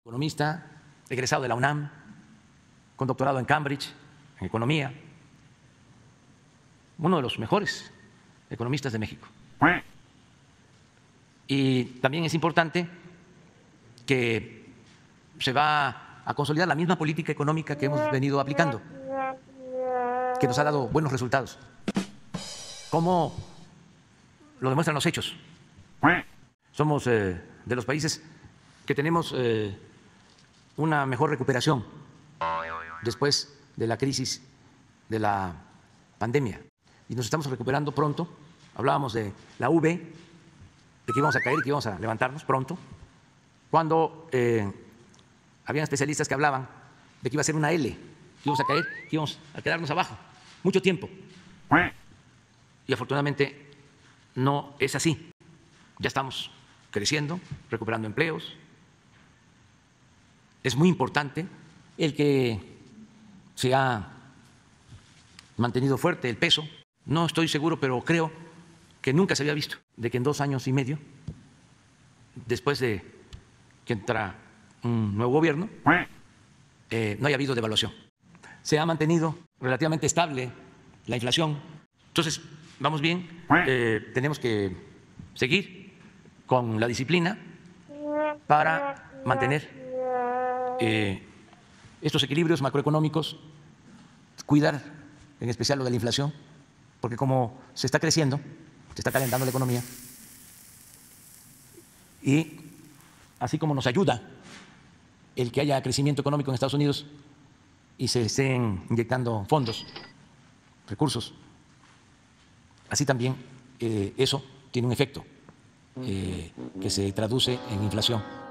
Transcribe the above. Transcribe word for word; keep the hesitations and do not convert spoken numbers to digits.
Economista, egresado de la UNAM, con doctorado en Cambridge, en economía, uno de los mejores economistas de México. Y también es importante que se va a consolidar la misma política económica que hemos venido aplicando, que nos ha dado buenos resultados, como lo demuestran los hechos. Somos eh, de los países que tenemos eh, una mejor recuperación después de la crisis de la pandemia y nos estamos recuperando pronto. Hablábamos de la V, de que íbamos a caer y que íbamos a levantarnos pronto, cuando eh, habían especialistas que hablaban de que iba a ser una L, que íbamos a caer, que íbamos a quedarnos abajo mucho tiempo. Y afortunadamente no es así. Ya estamos creciendo, recuperando empleos. Es muy importante el que se ha mantenido fuerte el peso. No estoy seguro, pero creo que nunca se había visto de que en dos años y medio, después de que entra un nuevo gobierno, eh, no haya habido devaluación. Se ha mantenido relativamente estable la inflación. Entonces, vamos bien, eh, tenemos que seguir con la disciplina para mantener eh, estos equilibrios macroeconómicos, cuidar en especial lo de la inflación, porque como se está creciendo, se está calentando la economía, y así como nos ayuda el que haya crecimiento económico en Estados Unidos y se estén inyectando fondos, recursos, así también eh, eso tiene un efecto eh, que se traduce en inflación.